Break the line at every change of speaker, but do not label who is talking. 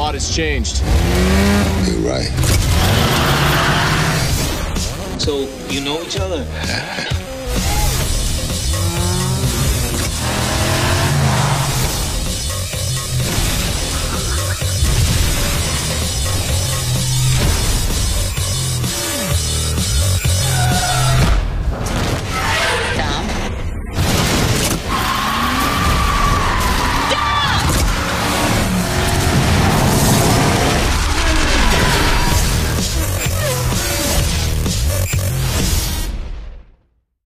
lot has changed.
You're right.
So, you know each other?